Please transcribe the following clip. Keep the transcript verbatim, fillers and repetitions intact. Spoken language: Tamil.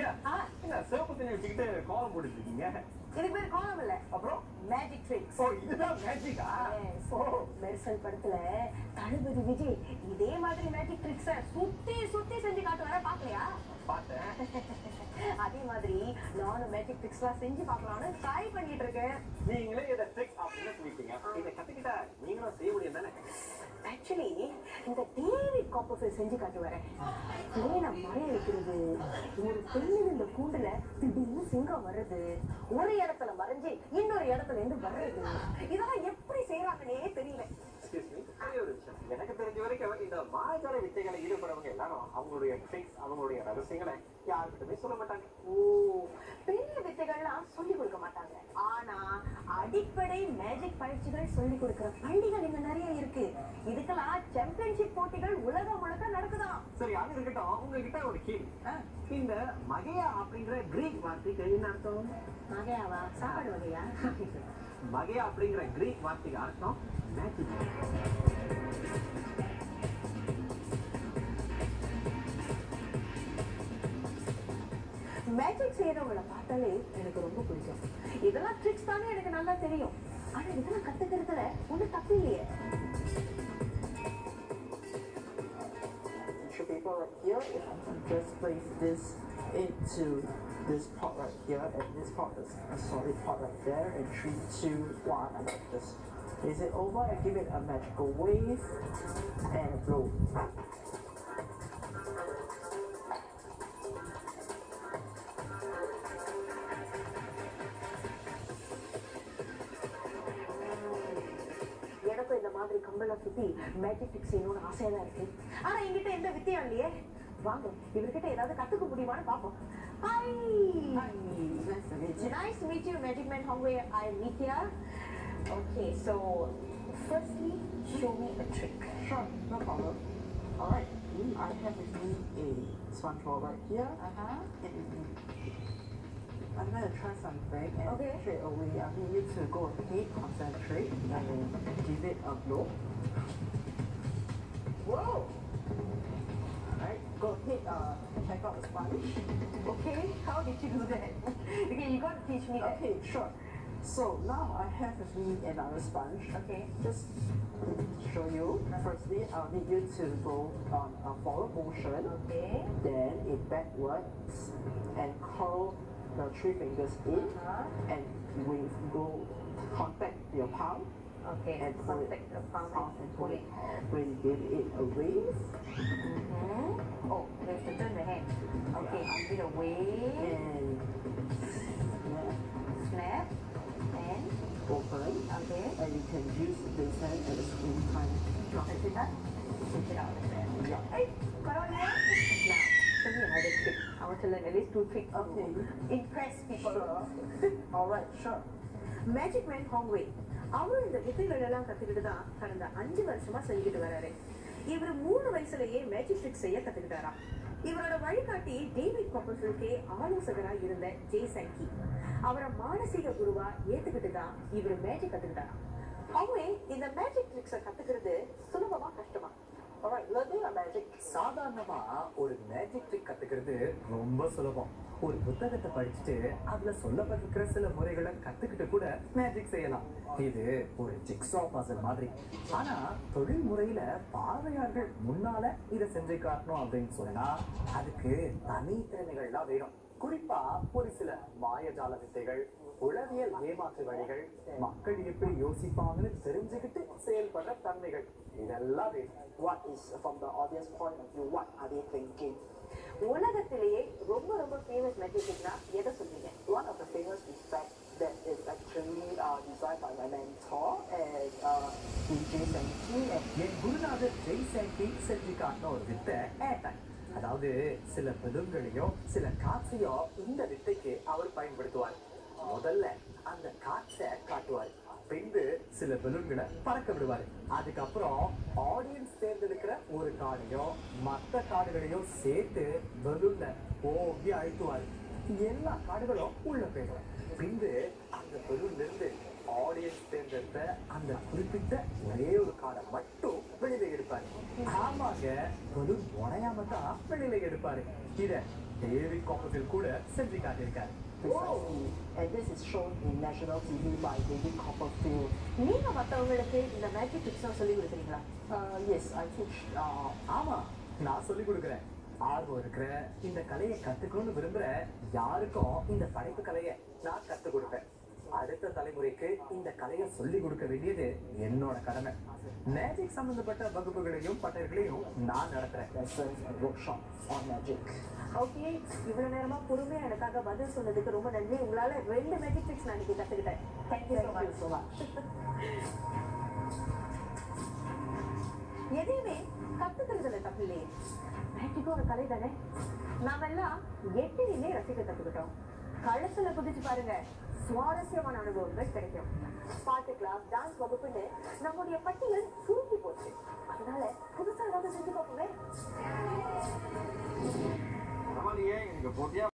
என்ன சிவப்பு தண்ணி வச்சுக்கிட்டு கோலம் போட்டுட்டு இருக்கீங்க? இதுக்கு பேர் கோலம் இல்ல, அப்புறம் மேஜிக் ட்ரிக்ஸ். ஓ, இதுதான் மேஜிக்கா? ஓ, மெர்சல் படத்துல தளபதி விஜய் இதே மாதிரி மேஜிக் ட்ரிக்ஸ சுத்தி சுத்தி செஞ்சு காட்டுவார, பாக்கலையா? பார்த்தேன். அதே மாதிரி நானும் மேஜிக் ட்ரிக்ஸ்லாம் செஞ்சு பார்க்கலாம்னு ட்ரை பண்ணிட்டு இருக்கேன். நீங்களே இதை ட்ரிக் அப்படின்னு சொல்லிட்டீங்க. இதை கத்துக்கிட்டா நீங்களும் செய்ய முடியும் தானே? ஆக்சுவலி இந்த டேவிட் காப்பர்ஃபீல்ட் செஞ்சு காட்டுவாரு. தேனை மறைய வைக்கிறது, ஒரு பெண்ணின் இந்த கூண்டுல திடீர்னு சிங்கம் வர்றது, ஒரு இடத்துல மறைஞ்சு இன்னொரு இடத்துல இருந்து வர்றது, இதெல்லாம் எப்படி செய்யறாங்கன்னே தெரியல. எனக்கு தெரிஞ்ச வரைக்கும் இந்த மாயஜால வித்தைகளை ஈடுபடுறவங்க எல்லாரும் அவங்களுடைய ட்ரிக்ஸ், அவங்களுடைய ரகசியங்களை யாருக்கிட்டமே சொல்ல மாட்டாங்க. ஓ, பெரிய வித்தைகள்லாம் சொல்லி கொடுக்க மாட்டாங்க. ஆனா அடிப்படை மேஜிக் பயிற்சிகள் சொல்லி கொடுக்கிற பள்ளிகள் இங்க நிறைய இருக்கு. இதுக்கெல்லாம் சாம்பியன்ஷிப் போட்டிகள் உலகம் முழுக்க நடக்குதாம். சரி, அது இருக்கட்டும். உங்ககிட்ட ஒரு கேள்வி. இந்த மகையா அப்படிங்கிற கிரீக் வார்த்தைக்கு என்ன அர்த்தம்? மகையாவா? சாப்பாடு வகையா? மகையா அப்படிங்கிற கிரீக் வார்த்தைக்கு அர்த்தம் மேஜிக். மேஜிக் செய்யறவங்கள பார்த்தாலே எனக்கு ரொம்ப பிடிக்கும். இதெல்லாம் ட்ரிக்ஸ் தானே எனக்கு நல்லா தெரியும். ஆனா இதெல்லாம் கத்துக்கிறதுல ஒன்றும் தப்பு இல்லையே. People right here, just place this into this pot right here, and this pot is a solid pot right there, and three, two, one, and like this. Is it over? And give it a magical wave and blow. எனக்கும் இந்த மாதிரி கம்பளை சுத்தி மேஜிக் ட்ரிக்ஸ் செய்யணும்னு ஆசையா தான் இருக்கு. ஆனா என்கிட்ட எந்த வித்தையும் இல்லையே. வாங்க, இவர்கிட்ட ஏதாவது கத்துக்க முடியுமான்னு பாப்போம். Hi. Hi, nice to meet you. Nice to meet you, Magic Man Hongwei. I'm Nithya. Okay, so firstly, show me a trick. Sure, no problem. Alright, I have with me a sponge ball right here. Uh-huh. I'm going to try something, and Okay. straight away I need you to go ahead, concentrate, and give it a blow. Whoa. Alright, go ahead, uh, check out the sponge. Okay, how did you do that? Okay, you got to teach me that. Okay, sure. So now I have with me another sponge. Okay. Just show you. Firstly, I'll need you to go on a forward motion, Okay. then it backwards, and curl the three fingers in, Uh-huh. and we go contact your palm. Okay, And pull it contact the palm out and pull it. When you give it a wave, Mm-hmm. Oh, we have to turn the hand. Okay, give it a wave, and yeah, snap, and open, okay. and you can use this hand at the same time. Drop it in that. Switch it out like that. Yeah. Hey, got on here? Now, show me another trick. I want to learn at least two tricks to Okay. impress people. Alright, sure. Magic man ஹாங்வே அவரும் இந்த வித்தைகள் எல்லாம் கத்துக்கிட்டு தான் கடந்த அஞ்சு வருஷமா செஞ்சுட்டு வராரு. இவர் மூணு வயசுலயே மேஜிக் ட்ரிக் செய்ய கத்துக்கிட்டாரா. இவரோட வழிகாட்டி டேவிட் காப்பர்ஃபீல்ட்கே ஆலோசகரா இருந்த ஜே சங்கி அவரை மானசீக குருவா ஏத்துக்கிட்டு தான் இவர் மேஜிக் கத்துக்கிட்டாரா. ஹாங்வே இந்த மேஜிக் ட்ரிக்ஸை கத்துக்கிறது சுலபமா கஷ்டமா? Alright, learning a magic. சாதாரணமா ஒரு மேஜிக் ட்ரிக் கத்துக்கிறது ரொம்ப சுலபம். ஒரு புத்தகத்தை படிச்சுட்டு அதுல சொல்லப்பட்டிருக்கிற சில முறைகளை கத்துக்கிட்டு கூட மேஜிக் செய்யலாம். இது ஒரு ஜிக்ஸா பசில் மாதிரி. ஆனா தொழில் முறையில பார்வையாளர்கள் முன்னால இதை செஞ்சு காட்டணும் அப்படின்னு சொன்னா அதுக்கு தனி திறமைகள்லாம் வேணும். குறிப்பா ஒரு சில மாயஜால வித்தைகள், உளவியல் ஏமாற்று வழிகள், மக்கள் எப்படி யோசிப்பாங்கன்னு தெரிஞ்சுக்கிட்டு செயல்படுற தன்மைகள், இதெல்லாம் வேணும். What is, from the audience point of view, what are they thinking? உலகத்திலேயே ரொம்ப ரொம்ப ஃபேமஸ் மேஜிக் ட்ரிக்னா எதை சொல்றீங்க? One of the famous effects that is actually uh, designed by my mentor and uh, Jay Sankey. என் குருநாதர் ஜெய் சாங்கி செஞ்சு காட்டின ஒரு வித்தை ஏர்டைம். அதாவது சில பலூன்களையோ சில காற்றையோ இந்த வித்தைக்கு அவர் பயன்படுத்துவார். முதல்ல அந்த காற்றை காட்டுவார், பின்பு சில பலூன்களை பறக்க விடுவாரு. அதுக்கப்புறம் ஆடியன்ஸ் தேர்ந்தெடுக்கிற ஒரு கார்டையோ மற்ற கார்டுகளையும் சேர்த்து பலூன்ல ஓங்கி அழுத்துவாரு. எல்லா கார்டுகளும் உள்ள போயிடும். பின்பு அந்த பலூன்ல இருந்து ஆடியன்ஸ் தேர்ந்தெடுத்த அந்த குறிப்பிட்ட ஒரே ஒரு கார்டை மட்டும் வெளியில எடுப்பாரு. ஆமாங்க, பலூன் உடையாம தான் வெளியில எடுப்பாரு. இத டேவிட் காப்பர்ஃபீல்ட் கூட செஞ்சு காட்டியிருக்காரு. Precisely. And this is shown in national T V by David Copperfield. நீங்க மத்தவங்களுக்கு இந்த மேஜிக் ட்ரிக்ஸ் சொல்லி கொடுக்குறீங்களா? Uh, yes, I teach. Uh, ஆமா, நான் சொல்லி கொடுக்குறேன். ஆர்வம் இருக்கிற இந்த கலையை கத்துக்கணும்னு விரும்புற யாருக்கும் இந்த படைப்பு கலையை நான் கத்துக் கொடுப்பேன். அடுத்த தலைமுறைக்கு இந்த கலையை சொல்லி கொடுக்க வேண்டியது என்னோட கடமை. மேஜிக் சம்பந்தப்பட்ட வகுப்புகளையும் பட்டறைகளையும் நான் நடத்துறேன். lessons and workshops on magic. Okay, இவ்வளவு நேரமா பொறுமையா எனக்காக பதில் சொன்னதுக்கு ரொம்ப நன்றி. உங்களால ரெண்டு மேஜிக் ட்ரிக்ஸ் நான் இன்னைக்கு கத்துக்கிட்டேன். Thank you so Thank you much. so much. எதையுமே கத்துக்கிறதுல தப்பு இல்லையே. மேஜிக்கும் ஒரு கலை தானே. நாம எல்லாம் எட்டிலே ரசிக்க கத்துக்கிட்டோம். களத்துல குதிச்சு பாருங்க, சுவாரஸ்யமான அனுபவங்கள் கிடைக்கும். பாட்டு கிளாஸ், டான்ஸ் வகுப்புன்னு நம்முடைய பட்டியல் சுருக்கி போச்சு. அதனால புதுசா ஏதாவது செஞ்சு பார்ப்போமே. பரவாயில்லையே, எனக்கு போட்டியா